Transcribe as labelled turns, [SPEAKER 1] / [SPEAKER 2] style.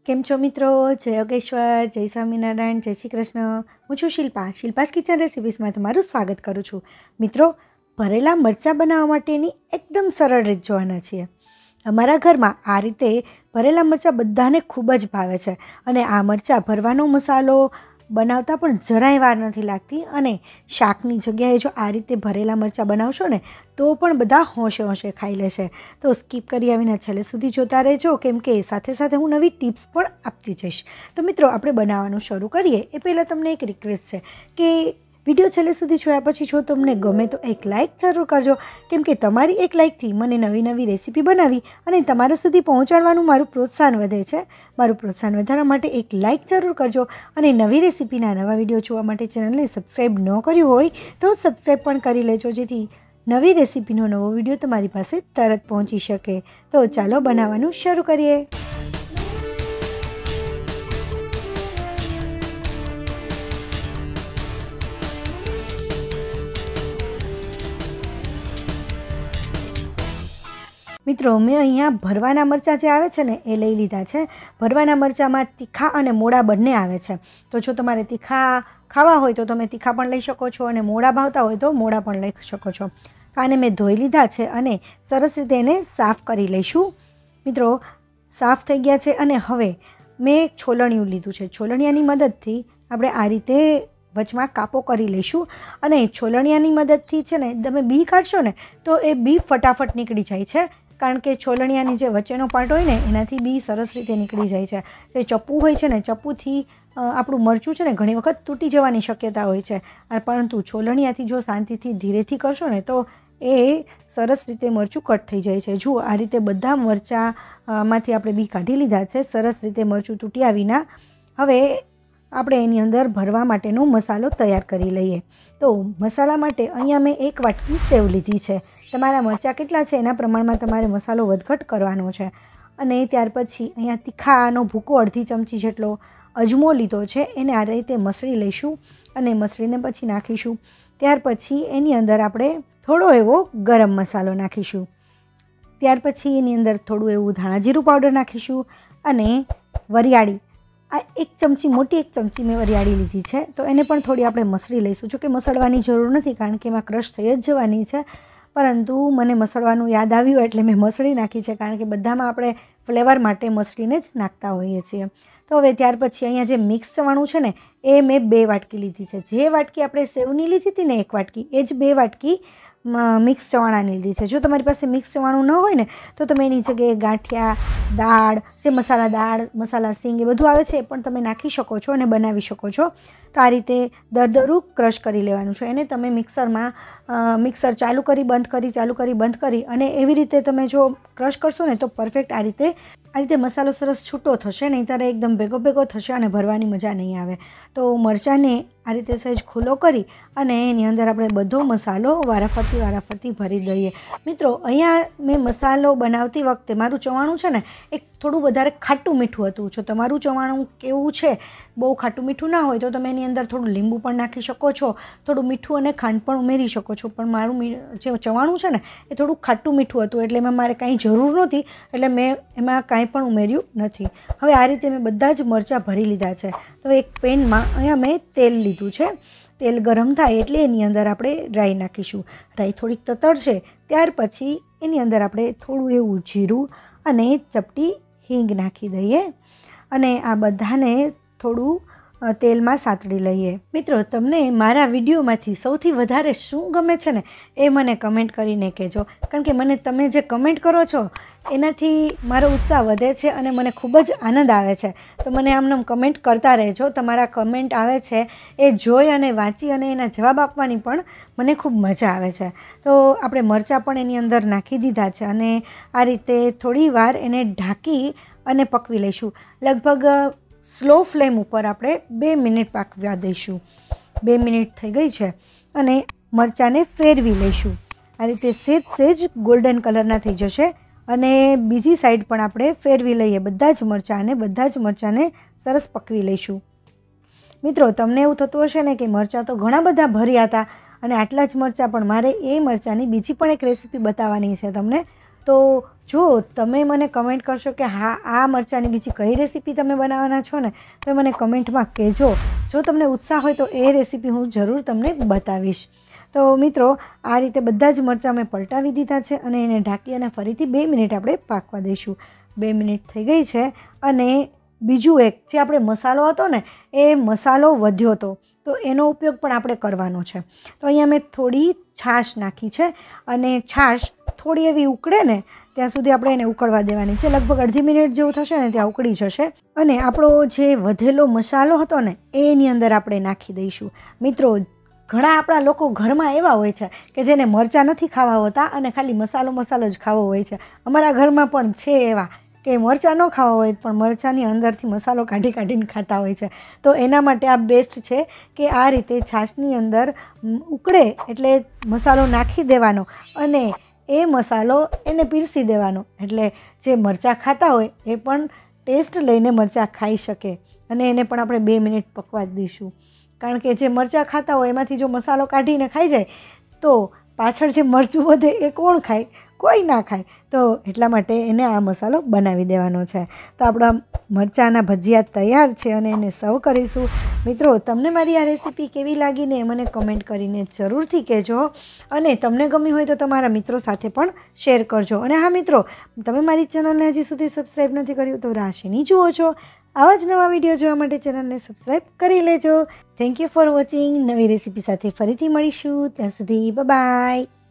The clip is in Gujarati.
[SPEAKER 1] કેમ છો મિત્રો? જય યોગેશ્વર, જય સ્વામિનારાયણ, જય શ્રી કૃષ્ણ. હું છું શિલ્પાસ કિચન રેસિપીસમાં તમારું સ્વાગત કરું છું. મિત્રો, ભરેલા મરચાં બનાવવા માટેની એકદમ સરળ રીત જોવાના છીએ. અમારા ઘરમાં આ રીતે ભરેલા મરચાં બધાને ખૂબ જ ભાવે છે અને આ મરચાં ભરવાનો મસાલો બનાવતા પણ જરાય વાર નથી લાગતી અને શાકની જગ્યાએ જો આ રીતે ભરેલા મરચાં બનાવશો ને તો પણ બધા હોંશે હોંશે ખાઈ લેશે. તો સ્કીપ કરી આવીને છેલ્લે સુધી જોતા રહેજો, કેમ કે સાથે સાથે હું નવી ટિપ્સ પણ આપતી જઈશ. તો મિત્રો, આપણે બનાવવાનું શરૂ કરીએ એ પહેલાં તમને એક રિક્વેસ્ટ છે કે વિડીયો છેલ્લે સુધી જોયા પછી જો તમને ગમે તો એક લાઇક જરૂર કરજો, કેમ કે તમારી એક લાઇકથી મને નવી નવી રેસીપી બનાવી અને તમારા સુધી પહોંચાડવાનું મારું પ્રોત્સાહન વધે છે. મારું પ્રોત્સાહન વધારવા માટે એક લાઇક જરૂર કરજો અને નવી રેસીપીના નવા વિડીયો જોવા માટે ચેનલને સબસ્ક્રાઈબ ન કર્યું હોય તો સબસ્ક્રાઈબ પણ કરી લેજો, જેથી નવી રેસીપીનો નવો વિડીયો તમારી પાસે તરત પહોંચી શકે. તો ચાલો બનાવવાનું શરૂ કરીએ. મિત્રો, મેં અહીંયા ભરવાના મરચાં જે આવે છે ને એ લઈ લીધા છે. ભરવાના મરચાંમાં તીખા અને મોડા બંને આવે છે. તો જો તમારે તીખા ખાવા હોય તો તમે તીખા પણ લઈ શકો છો અને મોડા ભાવતા હોય તો મોડા પણ લઈ શકો છો. આને મેં ધોઈ લીધા છે અને સરસ રીતે એને સાફ કરી લઈશું. મિત્રો, સાફ થઈ ગયા છે અને હવે મેં છોલણિયું લીધું છે. છોલણિયાની મદદથી આપણે આ રીતે વચમાં કાપો કરી લઈશું અને છોલણિયાની મદદથી છે ને તમે બી કાઢશો ને તો એ બી ફટાફટ નીકળી જાય છે, કારણ કે છોલણિયાની જે વચ્ચેનો પાર્ટ હોય ને એનાથી બી સરસ રીતે નીકળી જાય છે. જે ચપ્પુ હોય છે ને, ચપ્પુથી આપણું મરચું છે ને ઘણી વખત તૂટી જવાની શક્યતા હોય છે, પરંતુ છોલણિયાથી જો શાંતિથી ધીરેથી કરશો ને તો એ સરસ રીતે મરચું કટ થઈ જાય છે. જુઓ, આ રીતે બધા મરચાંમાંથી આપણે બી કાઢી લીધા છે, સરસ રીતે મરચું તૂટ્યા વિના. હવે આપણે એની અંદર ભરવા માટેનો મસાલો તૈયાર કરી લઈએ. તો મસાલા માટે અહીંયા મેં 1 વાટકી સેવ લીધી છે. તમારા મરચાં કેટલા છે એના પ્રમાણમાં તમારે મસાલો વધઘટ કરવાનો છે. અને ત્યાર પછી અહીંયા તીખાનો ભૂકો અડધી ચમચી જેટલો અજમો લીધો છે, એને આ રીતે મસળી લઈશું અને મસળીને પછી નાખીશું. ત્યાર પછી એની અંદર આપણે થોડો એવો ગરમ મસાલો નાખીશું. ત્યાર પછી એની અંદર થોડું એવું ધાણા જીરું પાવડર નાખીશું અને વરિયાળી, આ 1 ચમચી, મોટી 1 ચમચી મેં વરિયાળી લીધી છે. તો એને પણ થોડી આપણે મસળી લઈશું. જો કે મસળવાની જરૂર નથી, કારણ કે એમાં ક્રશ થઈ જ જવાની છે, પરંતુ મને મસળવાનું યાદ આવ્યું એટલે મેં મસળી નાખી છે, કારણ કે બધામાં આપણે ફ્લેવર માટે મસળીને જ નાખતા હોઈએ છીએ. તો હવે ત્યાર પછી અહીંયા જે મિક્સ ચવાણું છે ને એ મેં 2 વાટકી લીધી છે. જે વાટકી આપણે સેવની લીધી હતી ને 1 વાટકી, એ જ 2 વાટકી મિક્સ ચવાણાની લીધી છે. જો તમારી પાસે મિક્સ ચવાણું ન હોય ને તો તમે એની જગ્યાએ ગાંઠિયા, દાળ, જે મસાલા દાળ, મસાલા સિંગ એ બધું આવે છે એ પણ તમે નાખી શકો છો અને બનાવી શકો છો. તો આ રીતે દરદરું ક્રશ કરી લેવાનું છે. એને તમે મિક્સર ચાલુ કરી બંધ કરી, ચાલુ કરી બંધ કરી અને એવી રીતે તમે જો ક્રશ કરશો ને તો પરફેક્ટ આ રીતે મસાલો સરસ છૂટો થશે, નહીં ત્યારે એકદમ ભેગો થશે અને ભરવાની મજા નહીં આવે. તો મરચાંને આ રીતે સહેજ ખુલ્લો કરી અને એની અંદર આપણે બધો મસાલો વારાફરતી ભરી દઈએ. મિત્રો, અહીંયા મેં મસાલો બનાવતી વખતે મારું ચવાણું છે ને એક થોડું વધારે ખાટું મીઠું હતું. જો તમારું ચવાણું કેવું છે, બહુ ખાટું મીઠું ના હોય તો તમે એની અંદર થોડું લીંબુ પણ નાખી શકો છો, થોડું મીઠું અને ખાંડ પણ ઉમેરી શકો છો. પણ મારું જે ચવાણું છે ને એ થોડું ખાટું મીઠું હતું, એટલે એમાં મારે કાંઈ જરૂર નહોતી, એટલે મેં એમાં કાંઈ પણ ઉમેર્યું નથી. હવે આ રીતે મેં બધા જ મરચાં ભરી લીધા છે. તો એક પેનમાં અહીંયા મેં તેલ લીધું છે. તેલ ગરમ થાય એટલે એની અંદર આપણે રાઈ નાખીશું. રાઈ થોડીક તતડશે ત્યાર પછી એની અંદર આપણે થોડું એવું જીરું અને ચપટી હિંગ નાખી દઈએ અને આ બધાને થોડું તેલમાં સાતળી લઈએ. મિત્રો, તમને મારા વિડીયોમાંથી સૌથી વધારે શું ગમે છે ને એ મને કમેન્ટ કરીને કહેજો, કારણ કે મને તમે જે કમેન્ટ કરો છો એનાથી મારો ઉત્સાહ વધે છે અને મને ખૂબ જ આનંદ આવે છે. તો મને આમ કમેન્ટ કરતા રહેજો. તમારા કમેન્ટ આવે છે એ જોઈ અને વાંચી અને એના જવાબ આપવાની પણ મને ખૂબ મજા આવે છે. તો આપણે મરચાં પણ એની અંદર નાખી દીધા છે અને આ રીતે થોડી વાર એને ઢાંકી અને પકવી લઈશું. લગભગ સ્લો ફ્લેમ ઉપર આપણે 2 મિનિટ પાકવા દઈશું. 2 મિનિટ થઈ ગઈ છે અને મરચાંને ફેરવી લઈશું. આ રીતે સહેજ ગોલ્ડન કલરના થઈ જશે અને બીજી સાઈડ પણ આપણે ફેરવી લઈએ. બધા જ મરચાંને સરસ પકવી લઈશું. મિત્રો, તમને એવું થતું હશે ને કે મરચાં તો ઘણા બધા ભર્યા હતા અને આટલા જ મરચાં, પણ મારે એ મરચાંની બીજી પણ એક રેસીપી બતાવવાની છે તમને. તો જો તમે મને કમેન્ટ કરશો કે હા આ મરચાંની બીજી કઈ રેસીપી તમે બનાવવાના છો ને, તો મને કમેન્ટમાં કહેજો. જો તમને ઉત્સાહ હોય તો એ રેસીપી હું જરૂર તમને બતાવીશ. તો મિત્રો આ રીતે બધા જ મરચાં મેં પલટાવી દીધા છે અને એને ઢાંકી અને ફરીથી 2 મિનિટ આપણે પાકવા દઈશું. 2 મિનિટ થઈ ગઈ છે અને બીજું એક જે આપણે મસાલો હતો ને એ મસાલો વધ્યો હતો, તો એનો ઉપયોગ પણ આપણે કરવાનો છે. તો અહીંયા મેં થોડી છાશ નાખી છે અને છાશ થોડી એવી ઉકળે ને ત્યાં સુધી આપણે એને ઉકળવા દેવાની છે. લગભગ અડધી મિનિટ જેવું થશે ને ત્યાં ઉકળી જશે અને આપણો જે વધેલો મસાલો હતો ને એની અંદર આપણે નાખી દઈશું. મિત્રો ઘણા આપણા લોકો ઘરમાં એવા હોય છે કે જેને મરચાં નથી ખાવા હોતા અને ખાલી મસાલો જ ખાવો હોય છે. અમારા ઘરમાં પણ છે એવા કે મરચાં ન ખાવા હોય પણ મરચાંની અંદરથી મસાલો કાઢીને ખાતા હોય છે. તો એના માટે આ બેસ્ટ છે કે આ રીતે છાશની અંદર ઉકળે એટલે મસાલો નાખી દેવાનો અને એ મસાલો એને પીરસી દેવાનો, એટલે જે મરચાં ખાતા હોય એ પણ ટેસ્ટ લઈને મરચાં ખાઈ શકે. અને એને પણ આપણે 2 મિનિટ પકવા જ દઈશું, કારણ કે જે મરચાં ખાતા હોય એમાંથી જો મસાલો કાઢીને ખાઈ જાય તો પાછળ જે મરચું વધે એ કોણ ખાય? કોઈ ના ખાય. તો એટલા માટે એને આ મસાલો બનાવી દેવાનો છે. તો આપણા મરચાંના ભજીયા તૈયાર છે અને એને સર્વ કરીશું. મિત્રો તમને મારી આ રેસીપી કેવી લાગીને મને કમેન્ટ કરીને જરૂરથી કહેજો અને તમને ગમી હોય તો તમારા મિત્રો સાથે પણ શેર કરજો. અને હા મિત્રો, તમે મારી ચેનલને હજી સુધી સબસ્ક્રાઈબ નથી કર્યું તો રાશિની જુઓ છો. આવા જ નવા વિડીયો જોવા માટે ચેનલને સબસ્ક્રાઈબ કરી લેજો. Thank you for watching. નવી રેસીપી સાથે ફરીથી મળીશું. ત્યાં સુધી બાય.